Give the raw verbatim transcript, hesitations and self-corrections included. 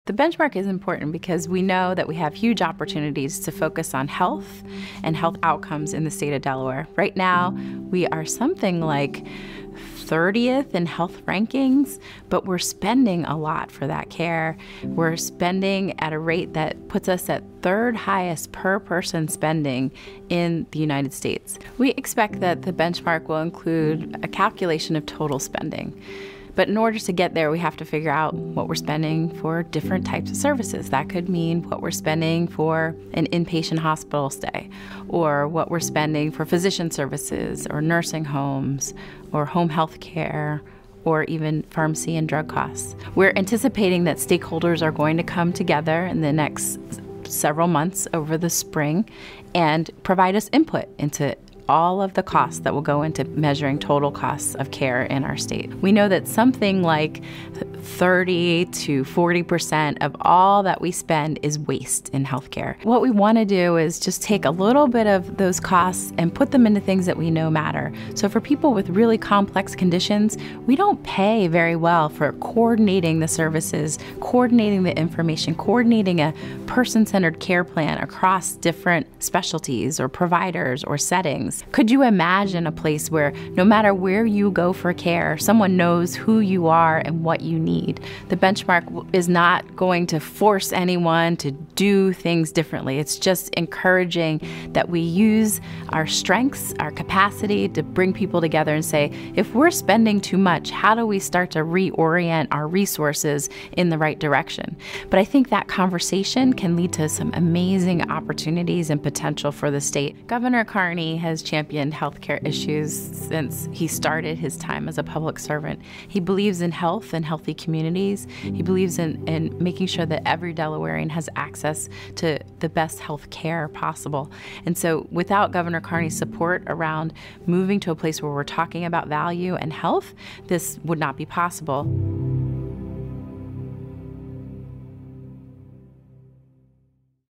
The benchmark is important because we know that we have huge opportunities to focus on health and health outcomes in the state of Delaware. Right now, we are something like thirtieth in health rankings, but we're spending a lot for that care. We're spending at a rate that puts us at third highest per person spending in the United States. We expect that the benchmark will include a calculation of total spending. But in order to get there, we have to figure out what we're spending for different types of services. That could mean what we're spending for an inpatient hospital stay, or what we're spending for physician services, or nursing homes, or home health care, or even pharmacy and drug costs. We're anticipating that stakeholders are going to come together in the next several months over the spring and provide us input into all of the costs that will go into measuring total costs of care in our state. We know that something like thirty to forty percent of all that we spend is waste in healthcare. What we want to do is just take a little bit of those costs and put them into things that we know matter. So for people with really complex conditions, we don't pay very well for coordinating the services, coordinating the information, coordinating a person-centered care plan across different specialties or providers or settings. Could you imagine a place where no matter where you go for care, someone knows who you are and what you need? The benchmark is not going to force anyone to do things differently. It's just encouraging that we use our strengths, our capacity to bring people together and say, if we're spending too much, how do we start to reorient our resources in the right direction? But I think that conversation can lead to some amazing opportunities and potential for the state. Governor Carney has championed healthcare issues since he started his time as a public servant. He believes in health and healthy communities. He believes in, in making sure that every Delawarean has access to the best health care possible. And so without Governor Carney's support around moving to a place where we're talking about value and health, this would not be possible.